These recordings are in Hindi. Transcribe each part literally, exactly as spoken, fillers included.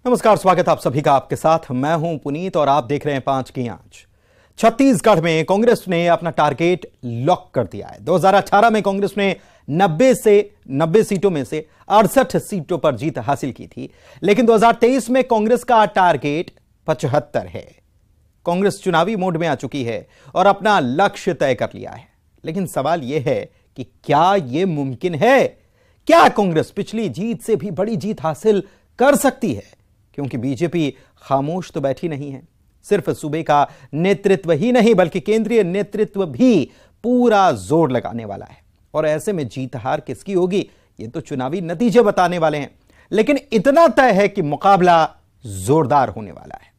नमस्कार, स्वागत आप सभी का आपके साथ। मैं हूं पुनीत और आप देख रहे हैं पांच की आंच। छत्तीसगढ़ में कांग्रेस ने अपना टारगेट लॉक कर दिया है। दो हज़ार अठारह में कांग्रेस ने नब्बे से नब्बे सीटों में से अड़सठ सीटों पर जीत हासिल की थी, लेकिन दो हज़ार तेईस में कांग्रेस का टारगेट पचहत्तर है। कांग्रेस चुनावी मोड में आ चुकी है और अपना लक्ष्य तय कर लिया है। लेकिन सवाल यह है कि क्या यह मुमकिन है? क्या कांग्रेस पिछली जीत से भी बड़ी जीत हासिल कर सकती है? क्योंकि बीजेपी खामोश तो बैठी नहीं है। सिर्फ सूबे का नेतृत्व ही नहीं बल्कि केंद्रीय नेतृत्व भी पूरा जोर लगाने वाला है। और ऐसे में जीत हार किसकी होगी ये तो चुनावी नतीजे बताने वाले हैं। लेकिन इतना तय है कि मुकाबला जोरदार होने वाला है।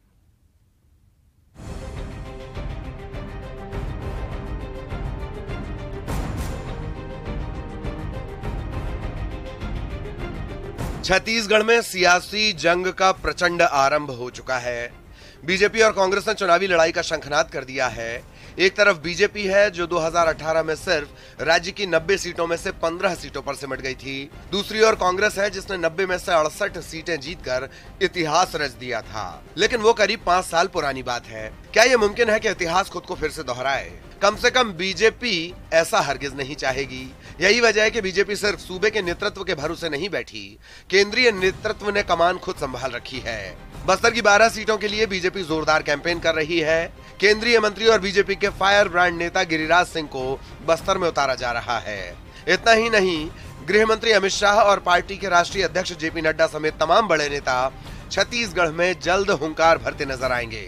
छत्तीसगढ़ में सियासी जंग का प्रचंड आरंभ हो चुका है। बीजेपी और कांग्रेस ने चुनावी लड़ाई का शंखनाद कर दिया है। एक तरफ बीजेपी है जो दो हज़ार अठारह में सिर्फ राज्य की नब्बे सीटों में से पंद्रह सीटों पर सिमट गई थी। दूसरी ओर कांग्रेस है जिसने नब्बे में से अड़सठ सीटें जीतकर इतिहास रच दिया था। लेकिन वो करीब पांच साल पुरानी बात है। क्या ये मुमकिन है कि इतिहास खुद को फिर से दोहराए? कम से कम बीजेपी ऐसा हरगिज नहीं चाहेगी। यही वजह है कि बीजेपी सिर्फ सूबे के नेतृत्व के भरोसे नहीं बैठी, केंद्रीय नेतृत्व ने कमान खुद संभाल रखी है। बस्तर की बारह सीटों के लिए बीजेपी जोरदार कैंपेन कर रही है। केंद्रीय मंत्री और बीजेपी के फायर ब्रांड नेता गिरिराज सिंह को बस्तर में उतारा जा रहा है। इतना ही नहीं, गृह मंत्री अमित शाह और पार्टी के राष्ट्रीय अध्यक्ष जेपी नड्डा समेत तमाम बड़े नेता छत्तीसगढ़ में जल्द हुंकार भरते नजर आएंगे।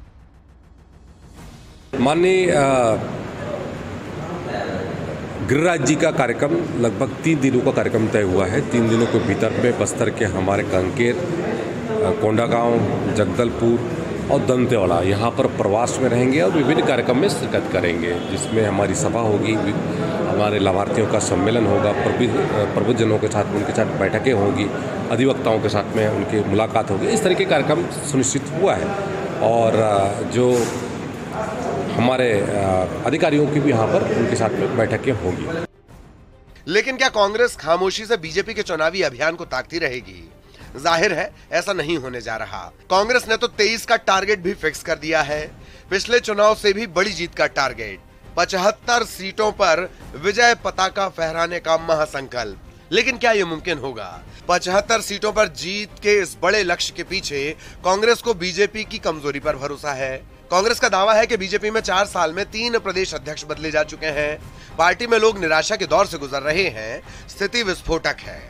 माननीय गिरिराज जी का कार्यक्रम लगभग तीन दिनों का कार्यक्रम तय हुआ है। तीन दिनों के भीतर में बस्तर के हमारे कांकेर, कोंडागांव, जगदलपुर और दंतेवाड़ा यहाँ पर प्रवास में रहेंगे और विभिन्न कार्यक्रम में शिरकत करेंगे, जिसमें हमारी सभा होगी, हमारे लाभार्थियों का सम्मेलन होगा, प्रबुद्धजनों के साथ उनके साथ बैठकें होंगी, अधिवक्ताओं के साथ में उनकी मुलाकात होगी। इस तरह के कार्यक्रम सुनिश्चित हुआ है और जो हमारे अधिकारियों की भी यहाँ पर उनके साथ में बैठकें होंगी। लेकिन क्या कांग्रेस खामोशी से बीजेपी के चुनावी अभियान को ताकती रहेगी? जाहिर है ऐसा नहीं होने जा रहा। कांग्रेस ने तो तेईस का टारगेट भी फिक्स कर दिया है। पिछले चुनाव से भी बड़ी जीत का टारगेट, पचहत्तर सीटों पर विजय पताका फहराने का महासंकल्प। लेकिन क्या यह मुमकिन होगा? पचहत्तर सीटों पर जीत के इस बड़े लक्ष्य के पीछे कांग्रेस को बीजेपी की कमजोरी पर भरोसा है। कांग्रेस का दावा है कि बीजेपी में चार साल में तीन प्रदेश अध्यक्ष बदले जा चुके हैं। पार्टी में लोग निराशा के दौर से गुजर रहे हैं। स्थिति विस्फोटक है।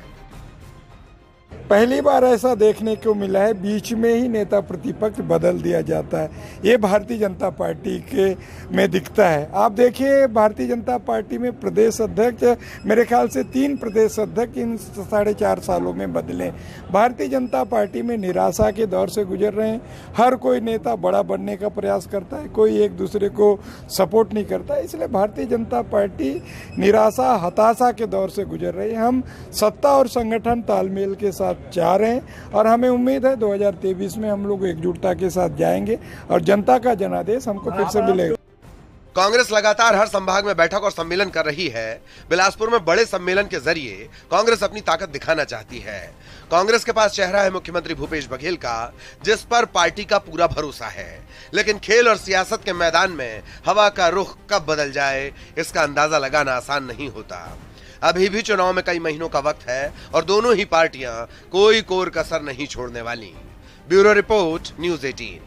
पहली बार ऐसा देखने को मिला है, बीच में ही नेता प्रतिपक्ष बदल दिया जाता है। ये भारतीय जनता पार्टी के में दिखता है। आप देखिए, भारतीय जनता पार्टी में प्रदेश अध्यक्ष मेरे ख्याल से तीन प्रदेश अध्यक्ष इन साढ़े चार सालों में बदले। भारतीय जनता पार्टी में निराशा के दौर से गुजर रहे हैं। हर कोई नेता बड़ा बनने का प्रयास करता है, कोई एक दूसरे को सपोर्ट नहीं करता। इसलिए भारतीय जनता पार्टी निराशा, हताशा के दौर से गुजर रही है। हम सत्ता और संगठन तालमेल के साथ चाह रहे हैं और हमें उम्मीद है दो हज़ार तेईस में हम लोग एकजुटता के साथ जाएंगे और जनता का जनादेश हमको फिर से मिलेगा। कांग्रेस लगातार हर संभाग में बैठक और सम्मेलन कर रही है। बिलासपुर में बड़े सम्मेलन के जरिए कांग्रेस अपनी ताकत दिखाना चाहती है। कांग्रेस के पास चेहरा है मुख्यमंत्री भूपेश बघेल का, जिस पर पार्टी का पूरा भरोसा है। लेकिन खेल और सियासत के मैदान में हवा का रुख कब बदल जाए, इसका अंदाजा लगाना आसान नहीं होता। अभी भी चुनाव में कई महीनों का वक्त है और दोनों ही पार्टियां कोई कोर कसर नहीं छोड़ने वाली। ब्यूरो रिपोर्ट, न्यूज़ अठारह।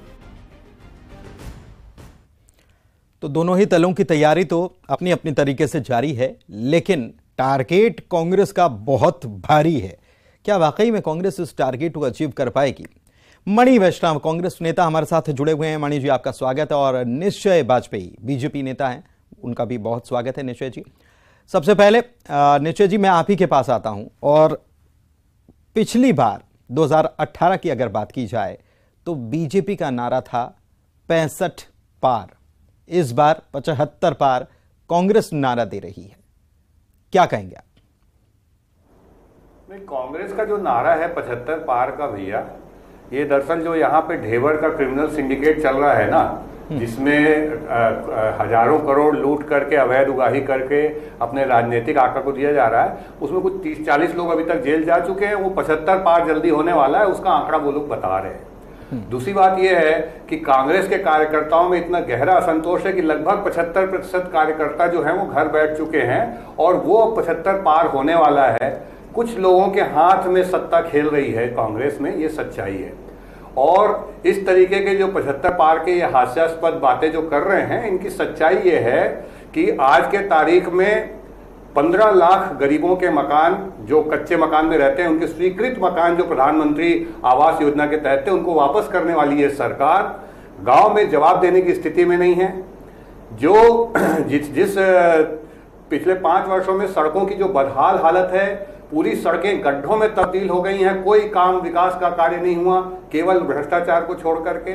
तो दोनों ही दलों की तैयारी तो अपनी अपनी तरीके से जारी है, लेकिन टारगेट कांग्रेस का बहुत भारी है। क्या वाकई में कांग्रेस इस टारगेट को अचीव कर पाएगी? मणि वैष्णव कांग्रेस नेता हमारे साथ जुड़े हुए हैं। मणि जी, आपका स्वागत है। और निश्चय बाजपेयी बीजेपी नेता हैं, उनका भी बहुत स्वागत है। निश्चय जी, सबसे पहले निश्चय जी मैं आप ही के पास आता हूं। और पिछली बार दो हज़ार अठारह की अगर बात की जाए तो बीजेपी का नारा था पैंसठ पार। इस बार पचहत्तर पार कांग्रेस नारा दे रही है, क्या कहेंगे आप? नहीं, कांग्रेस का जो नारा है पचहत्तर पार का भैया, ये दरअसल जो यहाँ पे ढेबर का क्रिमिनल सिंडिकेट चल रहा है ना, जिसमें हजारों करोड़ लूट करके अवैध उगाही करके अपने राजनीतिक आका को दिया जा रहा है, उसमें कुछ तीस चालीस लोग अभी तक जेल जा चुके हैं। वो पचहत्तर पार जल्दी होने वाला है, उसका आंकड़ा वो लोग बता रहे हैं। दूसरी बात यह है कि कांग्रेस के कार्यकर्ताओं में इतना गहरा असंतोष है कि लगभग पचहत्तर प्रतिशत कार्यकर्ता जो हैं वो घर बैठ चुके हैं और वो पचहत्तर पार होने वाला है। कुछ लोगों के हाथ में सत्ता खेल रही है कांग्रेस में, ये सच्चाई है। और इस तरीके के जो पचहत्तर पार के ये हास्यास्पद बातें जो कर रहे हैं, इनकी सच्चाई ये है कि आज के तारीख में पंद्रह लाख गरीबों के मकान जो कच्चे मकान में रहते हैं, उनके स्वीकृत मकान जो प्रधानमंत्री आवास योजना के तहत थे, उनको वापस करने वाली है सरकार। गांव में जवाब देने की स्थिति में नहीं है। जो जिस जिस पिछले पांच वर्षों में सड़कों की जो बदहाल हालत है, पूरी सड़कें गड्ढों में तब्दील हो गई हैं, कोई काम विकास का कार्य नहीं हुआ, केवल भ्रष्टाचार को छोड़ करके।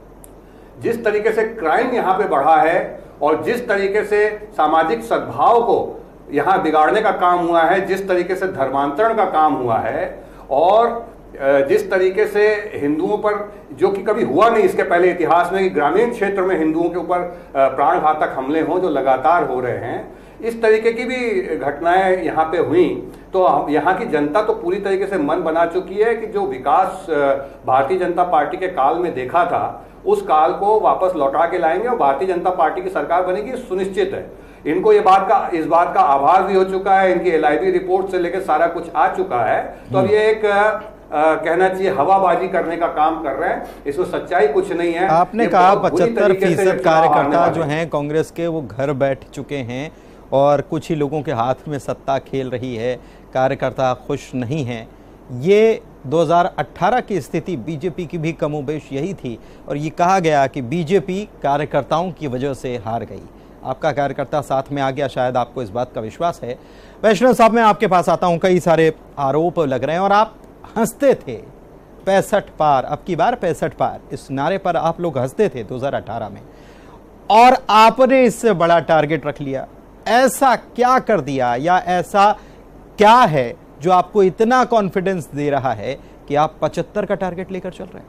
जिस तरीके से क्राइम यहाँ पे बढ़ा है और जिस तरीके से सामाजिक सद्भाव को यहाँ बिगाड़ने का काम हुआ है, जिस तरीके से धर्मांतरण का काम हुआ है और जिस तरीके से हिंदुओं पर, जो कि कभी हुआ नहीं इसके पहले इतिहास में कि ग्रामीण क्षेत्र में हिंदुओं के ऊपर प्राणघातक हमले हों जो लगातार हो रहे हैं, इस तरीके की भी घटनाएं यहाँ पे हुई, तो यहाँ की जनता तो पूरी तरीके से मन बना चुकी है कि जो विकास भारतीय जनता पार्टी के काल में देखा था, उस काल को वापस लौटा के लाएंगे और भारतीय जनता पार्टी की सरकार बनेगी, सुनिश्चित है। इनको ये बात का इस बात का आभास भी हो चुका है, इनकी एल आई बी रिपोर्ट से लेकर सारा कुछ आ चुका है। तो अब ये एक आ, कहना चाहिए हवाबाजी करने का काम कर रहे हैं, इसमें सच्चाई कुछ नहीं है। आपने कहा पचहत्तर फीसद कार्यकर्ता जो हैं कांग्रेस के वो घर बैठ चुके हैं और कुछ ही लोगों के हाथ में सत्ता खेल रही है, कार्यकर्ता खुश नहीं हैं। ये दो हज़ार अठारह की स्थिति बीजेपी की भी कमोबेश यही थी और ये कहा गया कि बीजेपी कार्यकर्ताओं की वजह से हार गई। आपका कार्यकर्ता साथ में आ गया, शायद आपको इस बात का विश्वास है। वैष्णव साहब, मैं आपके पास आता हूं, कई सारे आरोप लग रहे हैं और आप हंसते थे पैंसठ पार, अब की बार पैंसठ पार, इस नारे पर आप लोग हंसते थे दो हज़ार अठारह में और आपने इससे बड़ा टारगेट रख लिया। ऐसा क्या कर दिया या ऐसा क्या है जो आपको इतना कॉन्फिडेंस दे रहा है कि आप पचहत्तर का टारगेट लेकर चल रहे हैं?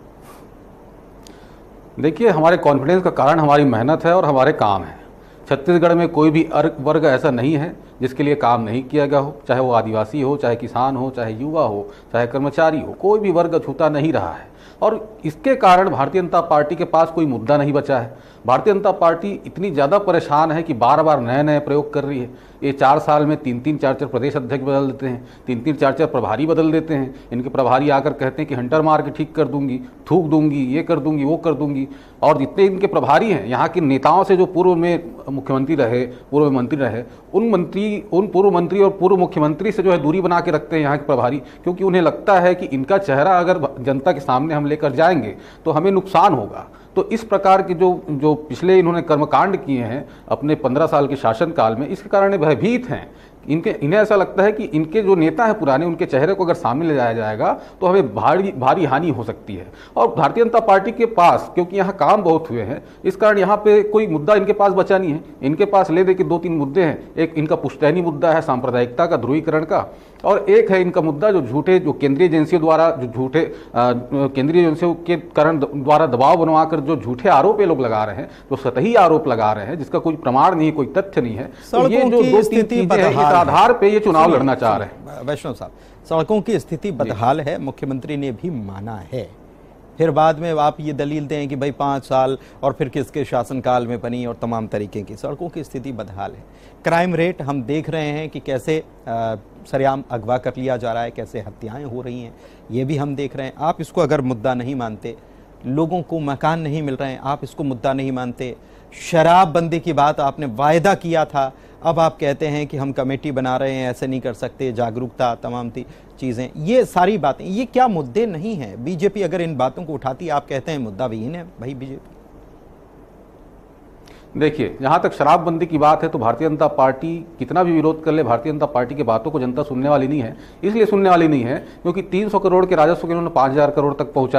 देखिए, हमारे कॉन्फिडेंस का कारण हमारी मेहनत है और हमारे काम है। छत्तीसगढ़ में कोई भी वर्ग ऐसा नहीं है जिसके लिए काम नहीं किया गया हो, चाहे वो आदिवासी हो, चाहे किसान हो, चाहे युवा हो, चाहे कर्मचारी हो, कोई भी वर्ग छूटा नहीं रहा है। और इसके कारण भारतीय जनता पार्टी के पास कोई मुद्दा नहीं बचा है। भारतीय जनता पार्टी इतनी ज़्यादा परेशान है कि बार बार नए नए प्रयोग कर रही है। ये चार साल में तीन तीन चार चार प्रदेश अध्यक्ष बदल देते हैं, तीन तीन चार चार प्रभारी बदल देते हैं। इनके प्रभारी आकर कहते हैं कि हंटर मार के ठीक कर दूंगी, थूक दूंगी, ये कर दूंगी, वो कर दूंगी। और जितने इनके प्रभारी हैं, यहाँ के नेताओं से जो पूर्व में मुख्यमंत्री रहे, पूर्व मंत्री रहे, उन मंत्री उन पूर्व मंत्री और पूर्व मुख्यमंत्री से जो है दूरी बना के रखते हैं यहाँ के प्रभारी, क्योंकि उन्हें लगता है कि इनका चेहरा अगर जनता के सामने हम लेकर जाएंगे तो हमें नुकसान होगा। तो इस प्रकार के जो जो पिछले इन्होंने कर्मकांड किए हैं अपने पंद्रह साल के शासनकाल में, इसके कारण भयभीत हैं। इनके इन्हें ऐसा लगता है कि इनके जो नेता हैं पुराने, उनके चेहरे को अगर सामने ले जाया जाएगा तो हमें भारी भारी हानि हो सकती है। और भारतीय जनता पार्टी के पास, क्योंकि यहाँ काम बहुत हुए हैं, इस कारण यहाँ पे कोई मुद्दा इनके पास बचा नहीं है। इनके पास ले दे के दो तीन मुद्दे हैं। एक इनका पुश्तैनी मुद्दा है सांप्रदायिकता का, ध्रुवीकरण का, और एक है इनका मुद्दा जो झूठे जो केंद्रीय एजेंसियों द्वारा जो झूठे केंद्रीय एजेंसियों के कारण द्वारा दबाव बनवाकर जो झूठे आरोप ये लोग लगा रहे हैं, जो सतही आरोप लगा रहे हैं जिसका कोई प्रमाण नहीं है, कोई तथ्य नहीं है। तो ये जो दो तीन चीजें हैं, इस आधार पे ये चुनाव लड़ना चाह रहे हैं। वैष्णव साहब, सड़कों की स्थिति बदहाल है, मुख्यमंत्री ने भी माना है। फिर बाद में आप ये दलील दें कि भाई पाँच साल और फिर किसके शासनकाल में बनी और तमाम तरीके की। सड़कों की स्थिति बदहाल है। क्राइम रेट हम देख रहे हैं कि कैसे सरेआम अगवा कर लिया जा रहा है, कैसे हत्याएं हो रही हैं, ये भी हम देख रहे हैं। आप इसको अगर मुद्दा नहीं मानते, लोगों को मकान नहीं मिल रहे हैं, आप इसको मुद्दा नहीं मानते, शराबबंदी की बात आपने वायदा किया था, अब आप कहते हैं कि हम कमेटी बना रहे हैं, ऐसे नहीं कर सकते, जागरूकता, तमाम चीज़ें, ये सारी बातें, ये क्या मुद्दे नहीं हैं? बीजेपी अगर इन बातों को उठाती, आप कहते हैं मुद्दा विहीन है भाई बीजेपी। देखिए, जहाँ तक शराबबंदी की बात है तो भारतीय जनता पार्टी कितना भी विरोध कर ले, भारतीय जनता पार्टी की बातों को जनता सुनने वाली नहीं है। इसलिए सुनने वाली नहीं है क्योंकि तीन सौ करोड़ के राजस्व के उन्होंने पाँच हज़ार करोड़ तक पहुँचाया।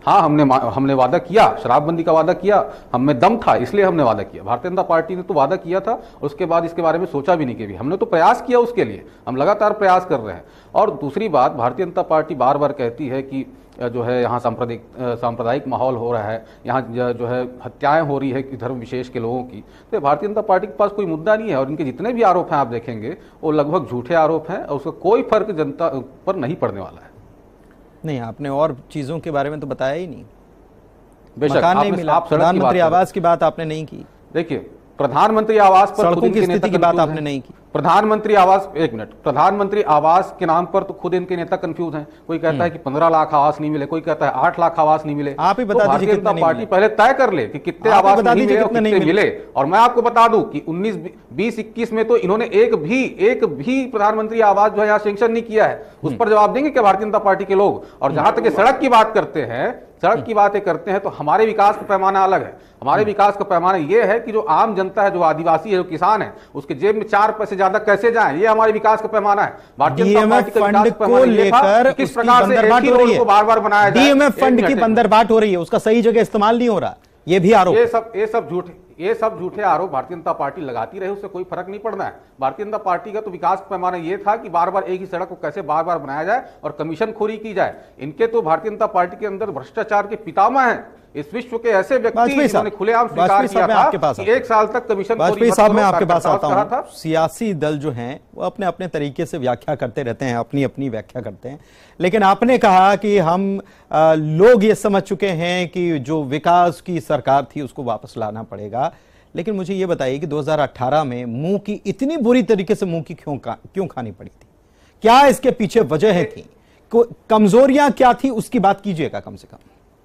हाँ, हमने हमने वादा किया, शराबबंदी का वादा किया, हमें दम था इसलिए हमने वादा किया। भारतीय जनता पार्टी ने तो वादा किया था, उसके बाद इसके बारे में सोचा भी नहीं कि भी हमने तो प्रयास किया उसके लिए, हम लगातार प्रयास कर रहे हैं। और दूसरी बात, भारतीय जनता पार्टी बार बार कहती है कि जो है यहाँ सांप्रदायिक सांप्रदायिक माहौल हो रहा है, यहाँ जो है हत्याएं हो रही है धर्म विशेष के लोगों की। तो भारतीय जनता पार्टी के पास कोई मुद्दा नहीं है और इनके जितने भी आरोप हैं आप देखेंगे वो लगभग झूठे आरोप हैं और उसका कोई फर्क जनता पर नहीं पड़ने वाला है। नहीं, आपने और चीजों के बारे में तो बताया ही नहीं। बेशक मकान नहीं मिला, प्रधानमंत्री आवास की बात आपने नहीं की। देखिए, प्रधानमंत्री आवास पर सड़कों की स्थिति की बात आपने नहीं की। प्रधानमंत्री आवास, एक मिनट, प्रधानमंत्री आवास के नाम पर तो खुद इनके नेता कंफ्यूज हैं। कोई कहता है कि पंद्रह लाख आवास नहीं मिले, कोई कहता है आठ लाख आवास नहीं मिले। आप ही बता दीजिए भारतीय जनता पार्टी पहले तय कर ले कि कितने आवास नहीं मिले और कितने मिले। और मैं आपको बता दूं कि उन्नीस बीस इक्कीस में तो इन्होंने एक भी एक भी प्रधानमंत्री आवास जो है यहाँ सेंक्शन नहीं किया है। उस पर जवाब देंगे क्या भारतीय जनता पार्टी के लोग? और जहां तक सड़क की बात करते हैं, सड़क की बातें करते हैं, तो हमारे विकास का पैमाना अलग है। हमारे विकास का पैमाना यह है कि जो आम जनता है, जो आदिवासी है, जो किसान है, उसके जेब में चार पैसे ज्यादा कैसे जाएं, ये हमारे विकास का पैमाना है। भारतीय जनता पार्टी का विकास का पैमाना ये था किस प्रकार से एक ही रोड को बार बार बनाया जाए। डीएमएफ फंड की बंदरबाट हो रही है, उसका सही जगह इस्तेमाल नहीं हो रहा, ये भी आरोप। ये सब ये सब झूठ ये सब झूठे आरोप भारतीय जनता पार्टी लगाती रहे, उससे कोई फर्क नहीं पड़ना है। भारतीय जनता पार्टी का तो विकास का पैमाना ये था कि बार बार एक ही सड़क को कैसे बार बार बनाया जाए और कमीशन खोरी की जाए। इनके तो भारतीय जनता पार्टी के अंदर भ्रष्टाचार के पितामह हैं। इस विश्व के ऐसे व्यक्ति जिन्होंने खुलेआम स्वीकार किया था कि एक साल तक कमीशन वाजपेयी साहब, मैं आपके पास आता हूं। सियासी दल जो हैं वो अपने अपने तरीके से व्याख्या करते रहते हैं, अपनी अपनी व्याख्या करते हैं, लेकिन आपने कहा कि हम आ, लोग ये समझ चुके हैं कि जो विकास की सरकार थी उसको वापस लाना पड़ेगा। लेकिन मुझे ये बताइए कि दो हज़ार अठारह में मुंह की इतनी बुरी तरीके से मुंह की क्यों क्यों खानी पड़ी थी? क्या इसके पीछे वजह थी? कमजोरियां क्या थी उसकी बात कीजिएगा कम से कम।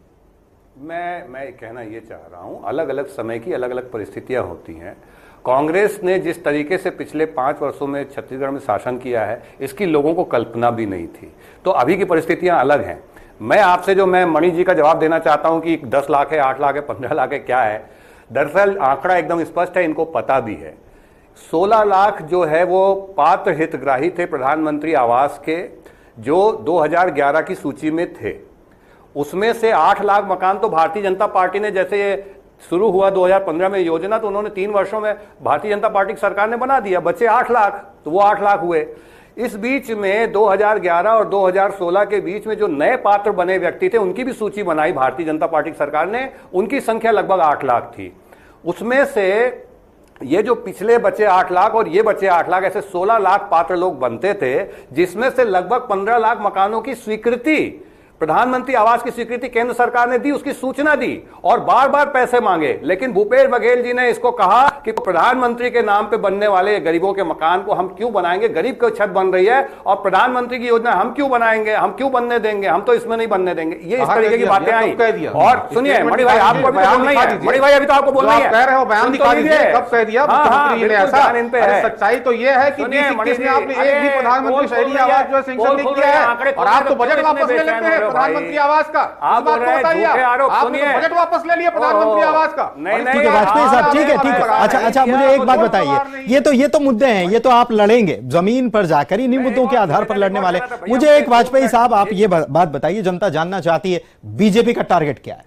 मैं मैं कहना ये चाह रहा हूं, अलग अलग समय की अलग अलग परिस्थितियां होती हैं। कांग्रेस ने जिस तरीके से पिछले पांच वर्षों में छत्तीसगढ़ में शासन किया है, इसकी लोगों को कल्पना भी नहीं थी। तो अभी की परिस्थितियां अलग हैं। मैं आपसे जो मैं मणि जी का जवाब देना चाहता हूं कि दस लाख है, आठ लाख है, पंद्रह लाख है, क्या है, दरअसल आंकड़ा एकदम स्पष्ट है, इनको पता भी है। सोलह लाख जो है वो पात्र हितग्राही थे प्रधानमंत्री आवास के, जो दो हज़ार ग्यारह की सूची में थे। उसमें से आठ लाख मकान तो भारतीय जनता पार्टी ने, जैसे ये शुरू हुआ दो हज़ार पंद्रह में योजना, तो उन्होंने तीन वर्षों में भारतीय जनता पार्टी की सरकार ने बना दिया, बचे आठ लाख, तो वो आठ लाख हुए। इस बीच में दो हज़ार ग्यारह और दो हज़ार सोलह के बीच में जो नए पात्र बने व्यक्ति थे उनकी भी सूची बनाई भारतीय जनता पार्टी की सरकार ने, उनकी संख्या लगभग आठ लाख थी। उसमें से ये जो पिछले बचे आठ लाख और ये बचे आठ लाख, ऐसे सोलह लाख पात्र लोग बनते थे, जिसमें से लगभग पंद्रह लाख मकानों की स्वीकृति, प्रधानमंत्री आवास की स्वीकृति केंद्र सरकार ने दी, उसकी सूचना दी और बार बार पैसे मांगे। लेकिन भूपेश बघेल जी ने इसको कहा कि प्रधानमंत्री के नाम पे बनने वाले गरीबों के मकान को हम क्यों बनाएंगे, गरीब की छत बन रही है और प्रधानमंत्री की योजना हम क्यों बनाएंगे, हम क्यों बनने देंगे, हम तो इसमें नहीं बनने देंगे। ये इस तरीके की बातें आई। और सुनिए मणि भाई, आपको अभी तो बोलना ही है, मणि भाई अभी तो आपको बोलना ही है, कह रहे हो बयान दिखा दीजिए, कब कह दिया मुख्यमंत्री ने ऐसा? सच्चाई तो ये है कि बीस इक्कीस में आपने एक भी प्रधानमंत्री शहरी आवास जो है सेंक्शन नहीं किया है और आप तो बजट वापस ले लेते हैं प्रधानमंत्री आवास का। आप बोल रहे हैं झूठे आरोप, सुनिए, बजट वापस ले लिया प्रधानमंत्री आवास का। नहीं नहीं, ठीक है वाजपेयी साहब, ठीक है ठीक है। अच्छा अच्छा, मुझे एक बात बताइए, ये तो ये तो मुद्दे हैं, ये तो आप लड़ेंगे जमीन पर जाकर, इन्हीं मुद्दों के आधार पर लड़ने वाले। मुझे एक वाजपेयी साहब आप ये बात बताइए, जनता जानना चाहती है बीजेपी का टारगेट क्या है?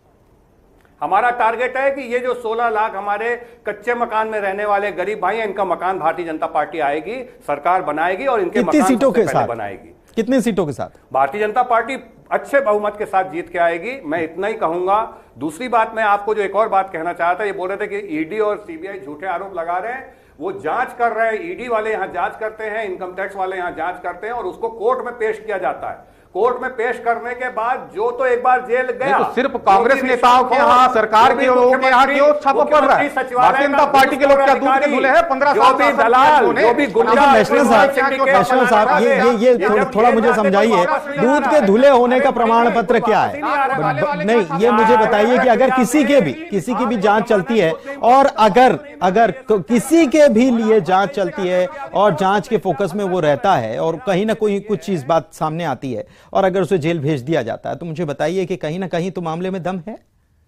हमारा टारगेट है कि ये जो सोलह लाख हमारे कच्चे मकान में रहने वाले गरीब भाई हैं, इनका मकान भारतीय जनता पार्टी आएगी, सरकार बनाएगी और इनके कितनी सीटों के साथ बनाएगी? कितनी सीटों के साथ? भारतीय जनता पार्टी अच्छे बहुमत के साथ जीत के आएगी, मैं इतना ही कहूंगा। दूसरी बात, मैं आपको जो एक और बात कहना चाहता, ये बोल रहे थे कि ईडी और सीबीआई झूठे आरोप लगा रहे हैं, वो जांच कर रहे हैं। ईडी वाले यहां जांच करते हैं, इनकम टैक्स वाले यहां जांच करते हैं और उसको कोर्ट में पेश किया जाता है। कोर्ट में पेश करने के बाद जो तो एक बार जेल गया, तो सिर्फ कांग्रेस नेताओं के यहाँ, सरकार के लोगों के यहाँ क्यों छापा पड़ रहा है? भारतीय जनता पार्टी के लोग क्या दूध के धुले हैं? पंद्रह साल भी दलाल, जो भी गुंडा। नेशनल साहब, ये ये ये थोड़ा मुझे समझाइए, दूध के धुले होने का प्रमाण पत्र क्या है? नहीं, ये मुझे बताइए कि अगर किसी के भी किसी की भी जांच चलती है और अगर अगर किसी के भी लिए जांच चलती है और जांच के फोकस में वो रहता है और कहीं ना कोई कुछ चीज बात सामने आती है और अगर उसे जेल भेज दिया जाता है, तो मुझे बताइए कि कहीं ना कहीं तो मामले में दम है।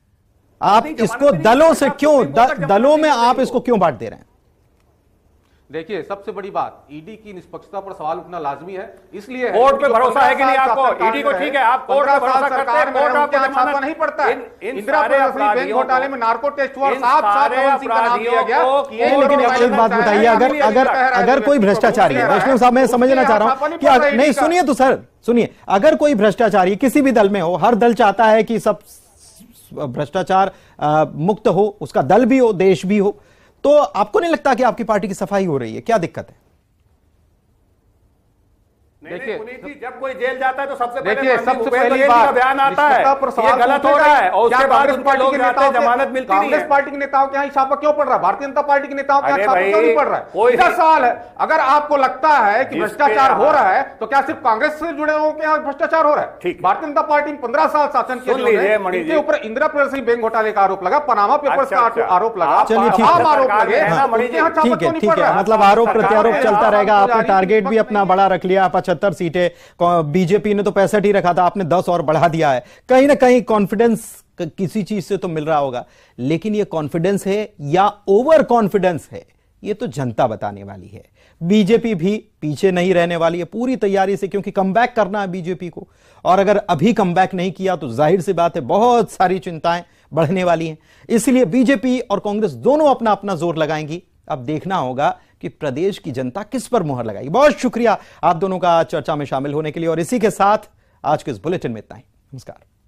आप इसको दलों से क्यों द, दलों में आप इसको क्यों बांट दे रहे हैं? देखिए, सबसे बड़ी बात, ईडी की निष्पक्षता पर सवाल उठना लाजमी है। इसलिए कोर्ट पे भरोसा है कि नहीं आपको? ईडी को ठीक है, आप कोर्ट पे भरोसा करते हैं, कोर्ट आपको छापा नहीं पड़ता है। इंदिरा बैंक घोटाले में नार्को टेस्ट हुआ, साफ साफ पवन सिंह का नाम लिया गया। लेकिन एक बात बताइए, अगर अगर अगर कोई भ्रष्टाचारी है, वैष्णव साहब मैं समझना चाह रहा हूं कि नहीं, सुनिए तो सर, सुनिए, अगर कोई भ्रष्टाचारी किसी भी दल में हो, हर दल चाहता है कि सब भ्रष्टाचार मुक्त हो, उसका दल भी हो, देश भी हो, तो आपको नहीं लगता कि आपकी पार्टी की सफाई हो रही है? क्या दिक्कत है? देखिए, जब कोई जेल जाता है तो सबसे देखिए, सबसे पहली बात बयान आता है ये गलत हो रहा है, और उसके बाद उनके लोग जाते हैं, जमानत मिलती नहीं है। कांग्रेस पार्टी के नेताओं के यहाँ छापा क्यों पड़ रहा है? भारतीय जनता पार्टी के नेताओं के यहाँ छापा क्यों नहीं पड़ रहा है? कोई सवाल है। अगर आपको लगता है कि भ्रष्टाचार हो रहा है तो क्या सिर्फ कांग्रेस से जुड़े लोगों के यहाँ भ्रष्टाचार हो रहा है? भारतीय जनता पार्टी ने पंद्रह साल शासन किया, इनके ऊपर इंदिरा प्रदर्शनी बैंक घोटाले का आरोप लगा, पनामा पेपर्स का आरोप लगा, चलिए ठीक है, आरोप लगे, ठीक है, ठीक है, मतलब आरोप प्रत्यारोप चलता रहेगा। आपने टारगेट भी अपना बड़ा रख लिया, पचहत्तर सीटें, बीजेपी ने तो पैंसठ ही रखा था, आपने दस और बढ़ा दिया है। कहीं ना कहीं कॉन्फिडेंस किसी चीज से तो मिल रहा होगा, लेकिन ये कॉन्फिडेंस है या ओवर कॉन्फिडेंस है, ये तो जनता बताने वाली है। बीजेपी भी पीछे नहीं रहने वाली है, पूरी तैयारी से, क्योंकि कमबैक करना है बीजेपी को, और अगर अभी कमबैक नहीं किया तो जाहिर सी बात है बहुत सारी चिंताएं बढ़ने वाली हैं। इसलिए बीजेपी और कांग्रेस दोनों अपना अपना जोर लगाएंगी। अब देखना होगा कि प्रदेश की जनता किस पर मुहर लगाएगी। बहुत शुक्रिया आप दोनों का चर्चा में शामिल होने के लिए, और इसी के साथ आज के इस बुलेटिन में इतना ही। नमस्कार।